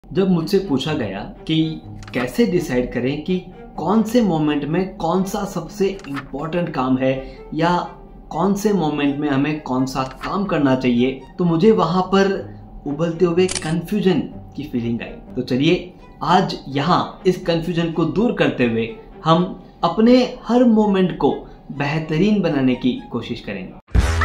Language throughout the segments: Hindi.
जब मुझसे पूछा गया कि कैसे डिसाइड करें कि कौन से मोमेंट में कौन सा सबसे इम्पोर्टेंट काम है या कौन से मोमेंट में हमें कौन सा काम करना चाहिए, तो मुझे वहां पर उबलते हुए कंफ्यूजन की फीलिंग आई। तो चलिए आज यहाँ इस कंफ्यूजन को दूर करते हुए हम अपने हर मोमेंट को बेहतरीन बनाने की कोशिश करेंगे।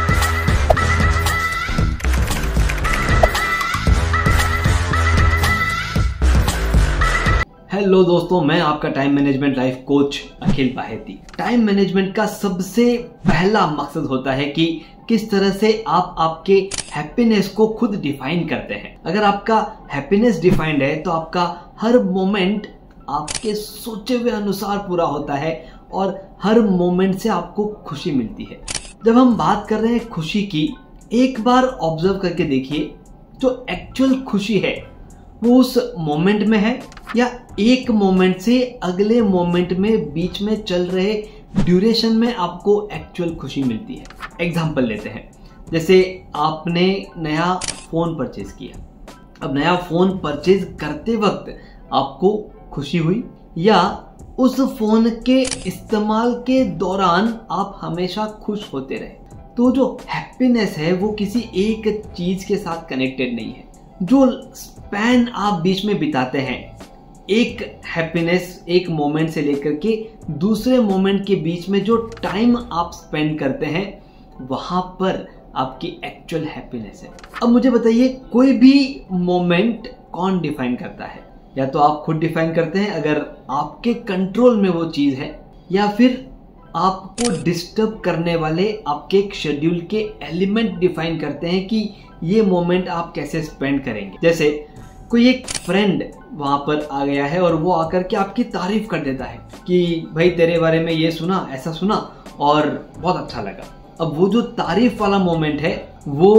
हेलो दोस्तों, मैं आपका time management life coach Akhil Baheti. Time management का सबसे पहला मकसद होता है कि किस तरह से आप आपके हैप्पीनेस को खुद डिफाइन करते हैं। अगर आपका हैप्पीनेस डिफाइंड है तो आपका हर मोमेंट आपके सोचे हुए अनुसार पूरा होता है और हर मोमेंट से आपको खुशी मिलती है। जब हम बात कर रहे हैं खुशी की, एक बार ऑब्जर्व करके देखिए, जो एक्चुअल खुशी है वो उस मोमेंट में है या एक मोमेंट से अगले मोमेंट में बीच में चल रहे ड्यूरेशन में आपको एक्चुअल खुशी मिलती है। एग्जांपल लेते हैं, जैसे आपने नया फोन परचेज किया। अब नया फोन परचेज करते वक्त आपको खुशी हुई या उस फोन के इस्तेमाल के दौरान आप हमेशा खुश होते रहे। तो जो हैप्पीनेस है वो किसी एक चीज के साथ कनेक्टेड नहीं है। जो स्पैन आप बीच में बिताते हैं, एक हैप्पीनेस एक मोमेंट से लेकर के दूसरे मोमेंट के बीच में जो टाइम आप स्पेंड करते हैं, वहां पर आपकी एक्चुअल हैप्पीनेस है। अब मुझे बताइए, कोई भी मोमेंट कौन डिफाइन करता है? या तो आप खुद डिफाइन करते हैं अगर आपके कंट्रोल में वो चीज है, या फिर आपको डिस्टर्ब करने वाले आपके एक शेड्यूल के एलिमेंट डिफाइन करते हैं कि ये मोमेंट आप कैसे स्पेंड करेंगे। जैसे कोई एक फ्रेंड वहां पर आ गया है और वो आकर के आपकी तारीफ कर देता है कि भाई तेरे बारे में ये सुना, ऐसा सुना और बहुत अच्छा लगा। अब वो जो तारीफ वाला मोमेंट है वो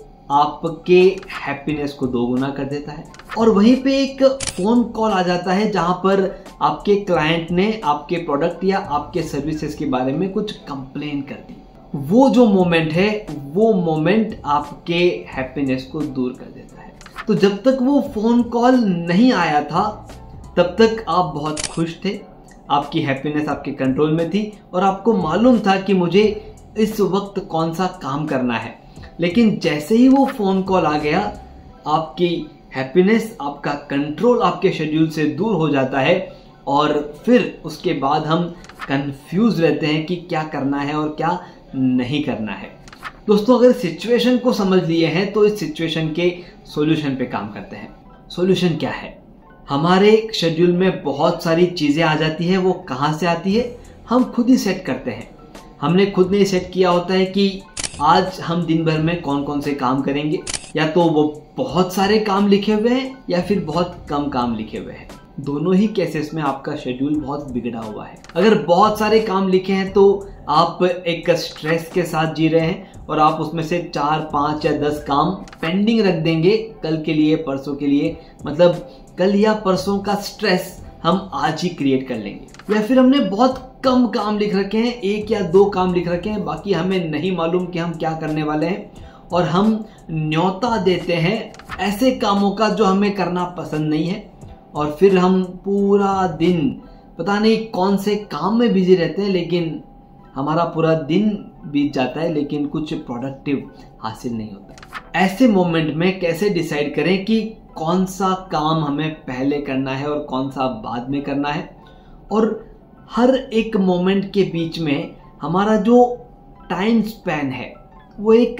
आपके हैप्पीनेस को दोगुना कर देता है। और वहीं पे एक फोन कॉल आ जाता है जहां पर आपके क्लाइंट ने आपके प्रोडक्ट या आपके सर्विसेज के बारे में कुछ कंप्लेन कर दी। वो जो मोमेंट है वो मोमेंट आपके हैप्पीनेस को दूर कर देता है। तो जब तक वो फोन कॉल नहीं आया था तब तक आप बहुत खुश थे, आपकी हैप्पीनेस आपके कंट्रोल में थी और आपको मालूम था कि मुझे इस वक्त कौन सा काम करना है। लेकिन जैसे ही वो फोन कॉल आ गया, आपकी हैप्पीनेस, आपका कंट्रोल आपके शेड्यूल से दूर हो जाता है और फिर उसके बाद हम कंफ्यूज रहते हैं कि क्या करना है और क्या नहीं करना है। दोस्तों, अगर सिचुएशन को समझ लिए हैं तो इस सिचुएशन के सॉल्यूशन पे काम करते हैं। सॉल्यूशन क्या है? हमारे शेड्यूल में बहुत सारी चीजें आ जाती है। वो कहाँ से आती है? हम खुद ही सेट करते हैं। हमने खुद ने सेट किया होता है कि आज हम दिन भर में कौन कौन से काम करेंगे। या तो वो बहुत सारे काम लिखे हुए हैं या फिर बहुत कम काम लिखे हुए हैं। दोनों ही केसेस में आपका शेड्यूल बहुत बिगड़ा हुआ है। अगर बहुत सारे काम लिखे हैं तो आप एक स्ट्रेस के साथ जी रहे हैं और आप उसमें से 4, 5 या 10 काम पेंडिंग रख देंगे कल के लिए, परसों के लिए। मतलब कल या परसों का स्ट्रेस हम आज ही क्रिएट कर लेंगे। या फिर हमने बहुत कम काम लिख रखे हैं, 1 या 2 काम लिख रखे हैं, बाकी हमें नहीं मालूम कि हम क्या करने वाले हैं और हम न्योता देते हैं ऐसे कामों का जो हमें करना पसंद नहीं है। और फिर हम पूरा दिन पता नहीं कौन से काम में बिजी रहते हैं, लेकिन हमारा पूरा दिन बीत जाता है लेकिन कुछ प्रोडक्टिव हासिल नहीं होता। ऐसे मोमेंट में कैसे डिसाइड करें कि कौन सा काम हमें पहले करना है और कौन सा बाद में करना है, और हर एक मोमेंट के बीच में हमारा जो टाइम स्पैन है वो एक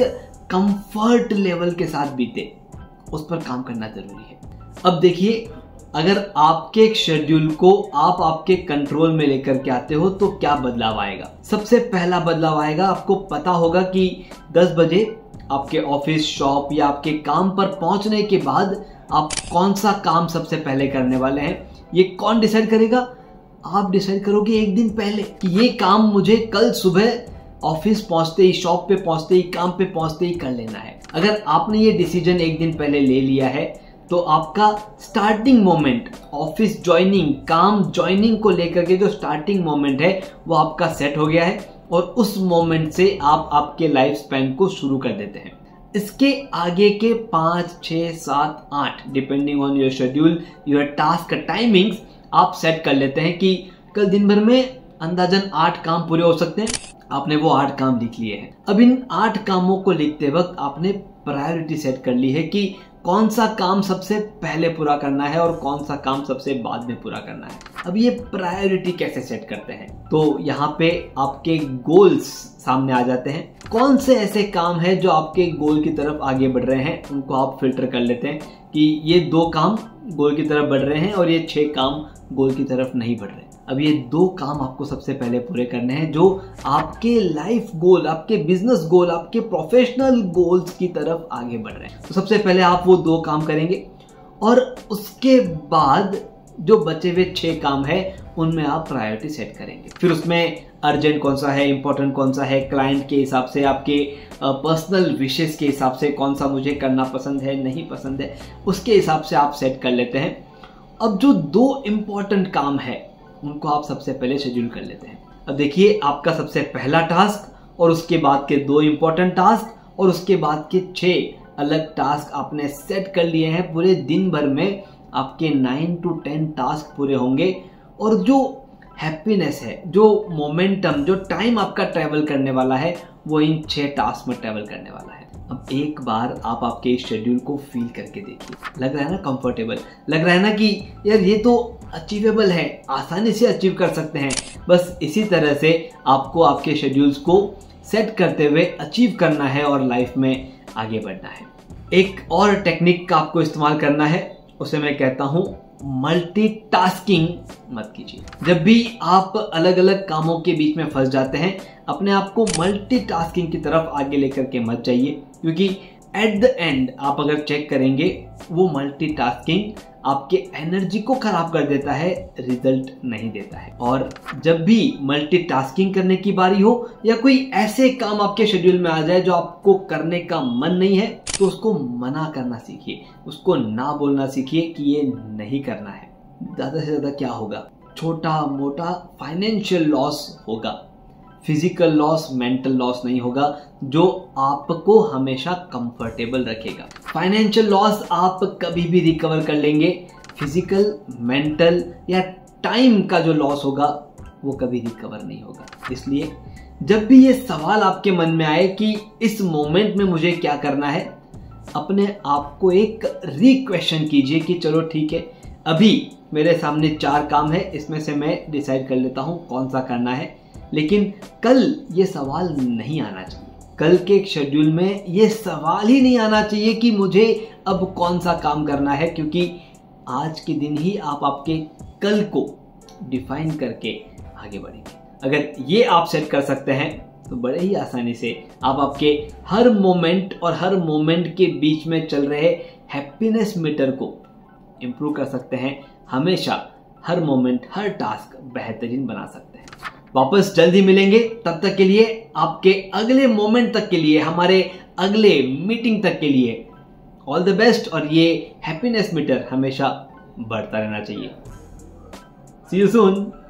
कंफर्ट लेवल के साथ बीते, उस पर काम करना जरूरी है। अब देखिए, अगर आपके एक शेड्यूल को आप आपके कंट्रोल में लेकर के आते हो तो क्या बदलाव आएगा? सबसे पहला बदलाव आएगा, आपको पता होगा कि 10 बजे आपके ऑफिस, शॉप या आपके काम पर पहुंचने के बाद आप कौन सा काम सबसे पहले करने वाले हैं। ये कौन डिसाइड करेगा? आप डिसाइड करोगे एक दिन पहले कि ये काम मुझे कल सुबह ऑफिस पहुंचते ही, शॉप पे पहुंचते ही, काम पे पहुंचते ही कर लेना है। अगर आपने ये डिसीजन एक दिन पहले ले लिया है तो आपका स्टार्टिंग मोमेंट, ऑफिस ज्वाइनिंग, काम ज्वाइनिंग को लेकर के जो स्टार्टिंग मोमेंट है वो आपका सेट हो गया है और उस मोमेंट से आप आपके लाइफ स्पैन को शुरू कर देते हैं। इसके आगे के 5, 6, 7, 8 depending on your schedule, your task timings आप सेट कर लेते हैं कि कल दिन भर में अंदाजन 8 काम पूरे हो सकते हैं। आपने वो 8 काम लिख लिए हैं। अब इन 8 कामों को लिखते वक्त आपने प्रायोरिटी सेट कर ली है कि कौन सा काम सबसे पहले पूरा करना है और कौन सा काम सबसे बाद में पूरा करना है। अब ये प्रायोरिटी कैसे सेट करते हैं, तो यहाँ पे आपके गोल्स सामने आ जाते हैं। कौन से ऐसे काम है जो आपके गोल की तरफ आगे बढ़ रहे हैं, उनको आप फिल्टर कर लेते हैं कि ये 2 काम गोल की तरफ बढ़ रहे हैं और ये 6 काम गोल की तरफ नहीं बढ़ रहे। अब ये 2 काम आपको सबसे पहले पूरे करने हैं जो आपके लाइफ गोल, आपके बिजनेस गोल, आपके प्रोफेशनल गोल्स की तरफ आगे बढ़ रहे हैं। तो सबसे पहले आप वो 2 काम करेंगे और उसके बाद जो बचे हुए 6 काम है उनमें आप प्रायोरिटी सेट करेंगे। फिर उसमें अर्जेंट कौन सा है, इंपॉर्टेंट कौन सा है, क्लाइंट के हिसाब से, आपके पर्सनल विशेस के हिसाब से कौन सा मुझे करना पसंद है, नहीं पसंद है, उसके हिसाब से आप सेट कर लेते हैं। अब जो 2 इंपॉर्टेंट काम है उनको आप सबसे पहले शेड्यूल कर लेते हैं। अब देखिए, आपका सबसे पहला टास्क और उसके बाद के 2 इंपॉर्टेंट टास्क और उसके बाद के 6 अलग टास्क आपने सेट कर लिए हैं। पूरे दिन भर में आपके 9 to 10 टास्क पूरे होंगे और जो हैप्पीनेस है, जो मोमेंटम, जो टाइम आपका ट्रैवल करने वाला है वो इन 6 टास्क में ट्रैवल करने वाला है। अब एक बार आप आपके इस शेड्यूल को फील करके देखिए, लग रहा है ना कंफर्टेबल, लग रहा है ना कि यार ये तो अचीवेबल है, आसानी से अचीव कर सकते हैं। बस इसी तरह से आपको आपके शेड्यूल्स को सेट करते हुए अचीव करना है और लाइफ में आगे बढ़ना है। एक और टेक्निक का आपको इस्तेमाल करना है, उसे मैं कहता हूं मल्टीटास्किंग मत कीजिए। जब भी आप अलग अलग कामों के बीच में फंस जाते हैं, अपने आप को मल्टीटास्किंग की तरफ आगे लेकर के मत जाइए, क्योंकि एट द एंड आप अगर चेक करेंगे वो मल्टीटास्किंग आपके एनर्जी को खराब कर देता है, रिजल्ट नहीं देता है। और जब भी मल्टीटास्किंग करने की बारी हो या कोई ऐसे काम आपके शेड्यूल में आ जाए जो आपको करने का मन नहीं है, तो उसको मना करना सीखिए, उसको ना बोलना सीखिए कि ये नहीं करना है। ज्यादा से ज्यादा क्या होगा, छोटा मोटा फाइनेंशियल लॉस होगा, फिजिकल लॉस, मेंटल लॉस नहीं होगा, जो आपको हमेशा कंफर्टेबल रखेगा। फाइनेंशियल लॉस आप कभी भी रिकवर कर लेंगे, फिजिकल, मेंटल या टाइम का जो लॉस होगा वो कभी रिकवर नहीं होगा। इसलिए जब भी ये सवाल आपके मन में आए कि इस मोमेंट में मुझे क्या करना है, अपने आप को एक रीक्वेश्चन कीजिए कि चलो ठीक है, अभी मेरे सामने 4 काम है, इसमें से मैं डिसाइड कर लेता हूं कौन सा करना है। लेकिन कल ये सवाल नहीं आना चाहिए, कल के एक शेड्यूल में ये सवाल ही नहीं आना चाहिए कि मुझे अब कौन सा काम करना है, क्योंकि आज के दिन ही आप आपके कल को डिफाइन करके आगे बढ़ेंगे। अगर ये आप सेट कर सकते हैं तो बड़े ही आसानी से आप आपके हर मोमेंट और हर मोमेंट के बीच में चल रहे हैप्पीनेस मीटर को इम्प्रूव कर सकते हैं। हमेशा हर मोमेंट, हर टास्क बेहतरीन बना सकते हैं। वापस जल्दी मिलेंगे, तब तक के लिए, आपके अगले मोमेंट तक के लिए, हमारे अगले मीटिंग तक के लिए ऑल द बेस्ट। और ये हैप्पीनेस मीटर हमेशा बढ़ता रहना चाहिए। See you soon.